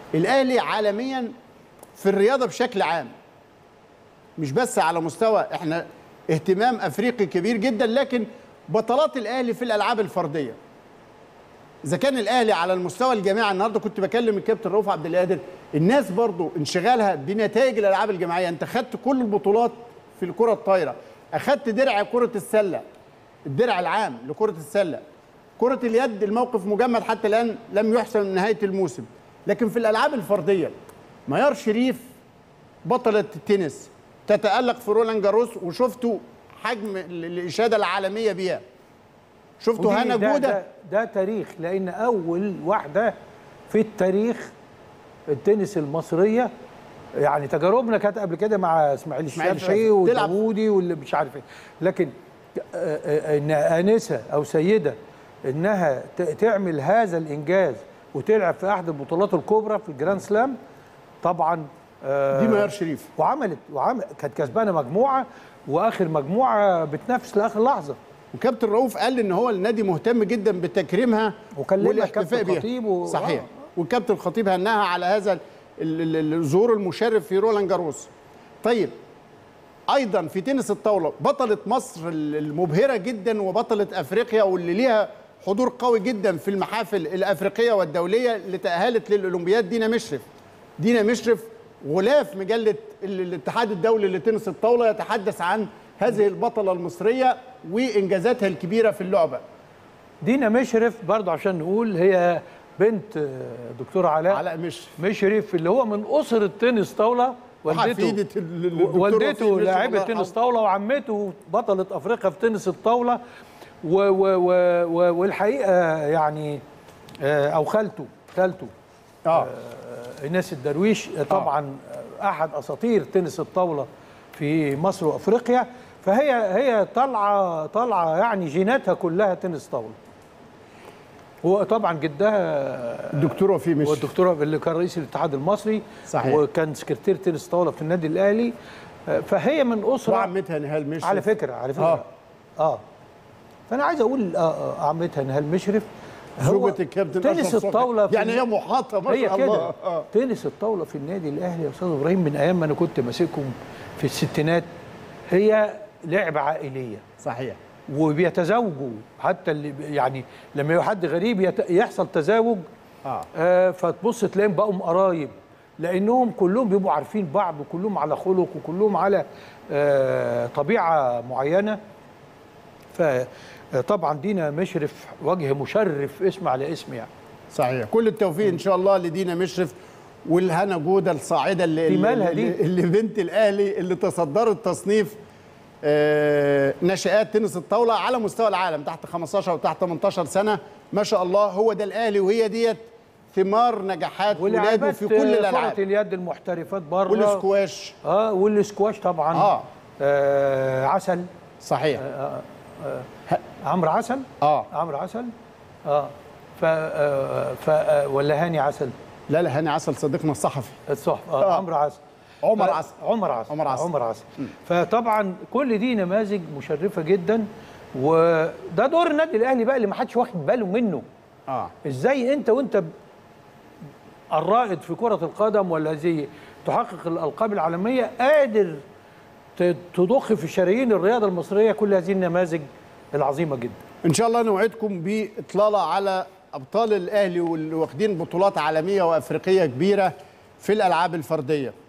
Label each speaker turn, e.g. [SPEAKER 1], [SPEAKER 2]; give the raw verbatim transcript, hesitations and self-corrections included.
[SPEAKER 1] الاهلي عالميا في الرياضه بشكل عام، مش بس على مستوى احنا اهتمام افريقي كبير جدا، لكن بطلات الاهلي في الالعاب الفرديه. اذا كان الاهلي على المستوى الجماعي، النهارده كنت بكلم الكابتن رؤوف عبد القادر، الناس برضو انشغالها بنتائج الالعاب الجماعيه. انت خدت كل البطولات في الكره الطايره، اخدت درع كره السله، الدرع العام لكره السله. كره اليد الموقف مجمد حتى الان، لم يحسم نهايه الموسم. لكن في الالعاب الفرديه ميار شريف بطله التنس تتالق في رولان جاروس، وشفتوا حجم الاشاده العالميه بيها. شفتوا هنا
[SPEAKER 2] ده
[SPEAKER 1] جوده.
[SPEAKER 2] ده, ده تاريخ، لان اول واحده في التاريخ التنس المصريه. يعني تجاربنا كانت قبل كده مع اسماعيل الشافعي وداوودي واللي مش عارف ايه، لكن ان انسه او سيده انها تعمل هذا الانجاز وتلعب في احد البطولات الكبرى في الجراند سلام، طبعا
[SPEAKER 1] دي ميار شريف.
[SPEAKER 2] وعملت وعمل كانت كسبانه مجموعه، واخر مجموعه بتنافس لاخر لحظه.
[SPEAKER 1] وكابتن رؤوف قال ان هو النادي مهتم جدا بتكريمها
[SPEAKER 2] والاحتفاء بيها.
[SPEAKER 1] و... صحيح. والكابتن الخطيب هناها على هذا الظهور المشرف في رولان جاروس. طيب ايضا في تنس الطاوله بطله مصر المبهره جدا وبطله افريقيا واللي ليها حضور قوي جدا في المحافل الافريقيه والدوليه اللي تاهلت للاولمبياد، دينا مشرف. دينا مشرف غلاف مجله الاتحاد الدولي لتنس الطاوله يتحدث عن هذه البطله المصريه وانجازاتها الكبيره في اللعبه.
[SPEAKER 2] دينا مشرف برضه عشان نقول هي بنت دكتور علاء
[SPEAKER 1] علاء مشرف
[SPEAKER 2] مشرف اللي هو من اسر التنس طاوله. والدته والدته لاعبه تنس طاوله، وعمته بطله افريقيا في تنس الطاوله، و و و والحقيقه يعني او خالته خالته اه ايناس الدرويش طبعا آه. احد اساطير تنس الطاوله في مصر وافريقيا. فهي هي طالعه طالعه يعني جيناتها كلها تنس طاوله. هو طبعا جدها
[SPEAKER 1] الدكتور وفيق مشرف،
[SPEAKER 2] والدكتور اللي كان رئيس الاتحاد المصري.
[SPEAKER 1] صحيح.
[SPEAKER 2] وكان سكرتير تنس طاوله في النادي الاهلي. فهي من اسره،
[SPEAKER 1] وعمتها نهال مشرف
[SPEAKER 2] على فكره على فكره اه, آه. فانا عايز اقول آه عمتها نهال مشرف
[SPEAKER 1] زوجة الكابتن
[SPEAKER 2] تنس الطاوله
[SPEAKER 1] يعني هي محاطه ما شاء الله.
[SPEAKER 2] آه. تنس الطاوله في النادي الاهلي يا استاذ ابراهيم من ايام ما انا كنت ماسكهم في الستينات، هي لعبه عائليه.
[SPEAKER 1] صحيح.
[SPEAKER 2] وبيتزاوجوا حتى اللي يعني لما حد غريب يحصل تزاوج آه. آه فتبص تلاقيهم بقوا قرايب، لانهم كلهم بيبقوا عارفين بعض، وكلهم على خلق، وكلهم على آه طبيعه معينه. فطبعا دينا مشرف وجه مشرف اسم على اسم يعني.
[SPEAKER 1] صحيح. كل التوفيق ان شاء الله لدينا مشرف والهنا جوده الصاعده اللي
[SPEAKER 2] اللي,
[SPEAKER 1] اللي, اللي بنت الاهلي اللي تصدرت تصنيف آه نشآت تنس الطاوله على مستوى العالم تحت خمستاشر وتحت تمنتاشر سنه. ما شاء الله هو ده الاهلي، وهي ديت ثمار نجاحات ولاده في كل الالعاب.
[SPEAKER 2] كرة اليد المحترفات بره،
[SPEAKER 1] والسكواش
[SPEAKER 2] اه والسكواش طبعا
[SPEAKER 1] اه,
[SPEAKER 2] آه عسل.
[SPEAKER 1] صحيح.
[SPEAKER 2] آه آه آه عمرو عسل
[SPEAKER 1] اه
[SPEAKER 2] عمرو عسل اه ف آه ف آه ولا هاني عسل؟
[SPEAKER 1] لا لا هاني عسل صديقنا الصحفي
[SPEAKER 2] الصحفي اه, آه. عمرو عسل
[SPEAKER 1] عمر عسل
[SPEAKER 2] عمر عسل
[SPEAKER 1] عمر عسل
[SPEAKER 2] عمر عسل فطبعا كل دي نماذج مشرفه جدا، وده دور النادي الاهلي بقى اللي ما حدش واخد باله منه.
[SPEAKER 1] اه
[SPEAKER 2] ازاي انت وانت الرائد في كره القدم والذي تحقق الالقاب العالميه قادر تضخ في شرايين الرياضه المصريه كل هذه النماذج العظيمه جدا.
[SPEAKER 1] ان شاء الله نوعدكم باطلاله على ابطال الاهلي واللي واخدين بطولات عالميه وافريقيه كبيره في الالعاب الفرديه.